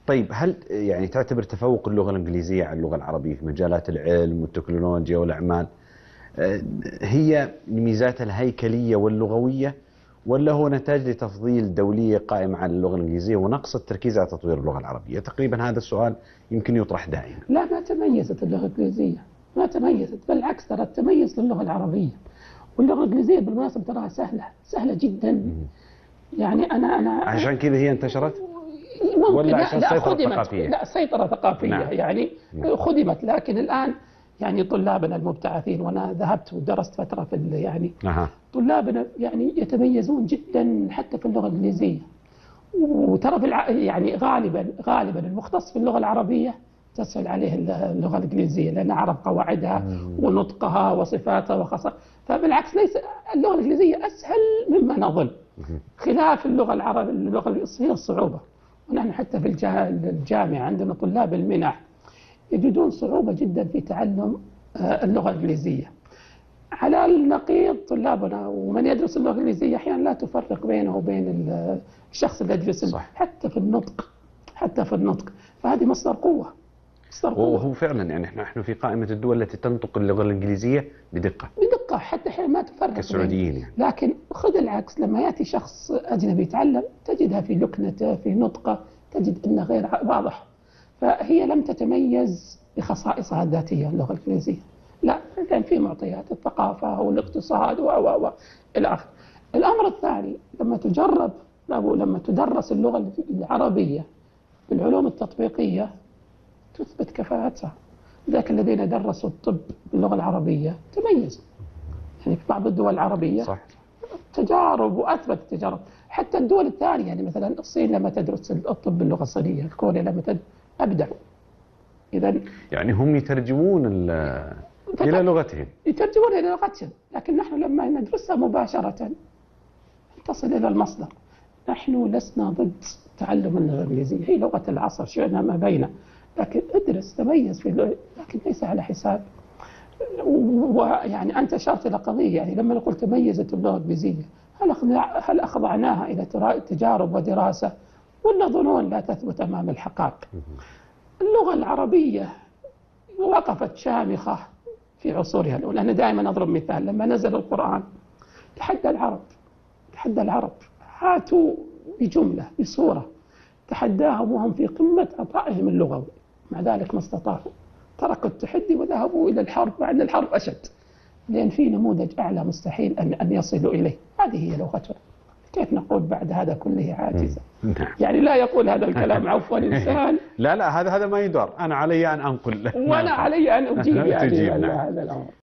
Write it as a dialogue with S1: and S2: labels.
S1: طيب هل يعني تعتبر تفوق اللغة الإنجليزية على اللغة العربية في مجالات العلم والتكنولوجيا والأعمال هي ميزاتها الهيكلية واللغوية، ولا هو نتاج لتفضيل دولية قائمة على اللغة الإنجليزية ونقص التركيز على تطوير اللغة العربية؟ تقريبا هذا السؤال يمكن يطرح دائما.
S2: لا، ما تميزت اللغة الإنجليزية، ما تميزت، بالعكس ترى التميز للغة العربية. واللغة الإنجليزية بالمناسبة تراها سهلة جدا. يعني أنا
S1: عشان كذا هي انتشرت؟
S2: ممكن
S1: ولا عشان
S2: سيطرة
S1: ثقافية؟
S2: لا، سيطرة ثقافية.
S1: نعم.
S2: يعني خدمت، لكن الآن يعني طلابنا المبتعثين، وأنا ذهبت ودرست فترة في يعني طلابنا يعني يتميزون جدا حتى في اللغة الإنجليزية. وترى يعني غالبا المختص في اللغة العربية تسهل عليه اللغة الإنجليزية، لأن عرف قواعدها ونطقها وصفاتها وخاصة. فبالعكس ليس اللغة الإنجليزية أسهل مما نظن، خلاف اللغة العربية. اللغة هي الصعوبة. ونحن حتى في الجامعة عندنا طلاب المنح يجدون صعوبة جدا في تعلم اللغة الإنجليزية. على النقيض طلابنا ومن يدرس اللغة الإنجليزية أحيانا لا تفرق بينه وبين الشخص اللي يدرس حتى في النطق. فهذه مصدر قوة.
S1: وهو فعلا يعني نحن في قائمة الدول التي تنطق اللغة الإنجليزية بدقة
S2: حتى حين ما تفرق
S1: كالسعوديين يعني.
S2: لكن خذ العكس، لما يأتي شخص أجنبي يتعلم تجدها في لكنته في نطقه تجد أنه غير واضح. فهي لم تتميز بخصائصها الذاتية اللغة الإنجليزية، لا، كان في معطيات الثقافة والاقتصاد إلى آخره. الأمر الثاني لما تدرس اللغة العربية بالعلوم التطبيقية تثبت كفاءتها. ذاك الذين درسوا الطب باللغة العربية تميزوا. يعني في بعض الدول العربية
S1: صح.
S2: تجارب وأثبت التجارب. حتى الدول الثانية، يعني مثلا الصين لما تدرس الطب باللغة الصينية، كوريا لما أبدعوا. إذا
S1: يعني هم يترجمون إلى لغتهم.
S2: لكن نحن لما ندرسها مباشرة تصل إلى المصدر. نحن لسنا ضد تعلم اللغة الإنجليزية، هي لغة العصر شئنا ما بينا، لكن ادرس تميز في اللغة، لكن ليس على حساب. ويعني أنت أشرت إلى قضية، يعني لما نقول تميزت اللغة الإنجليزية هل أخضعناها إلى تجارب ودراسة ولا ظنون لا تثبت أمام الحقائق؟ اللغة العربية وقفت شامخة في عصورها الأولى. أنا دائما أضرب مثال، لما نزل القرآن تحدى العرب هاتوا بجملة بصورة، تحداهم وهم في قمة عطائهم اللغوي، مع ذلك ما استطاعوا، تركوا التحدي وذهبوا إلى الحرب، مع أن الحرب أشد، لأن في نموذج أعلى مستحيل أن يصلوا إليه. هذه هي لغتنا. كيف نقول بعد هذا كله عاجزة؟ يعني لا يقول هذا الكلام عفوا إنسان.
S1: لا هذا ما يدار. أنا علي أن أنقل
S2: وأنا علي أن أجيب يعني هذا الأمر.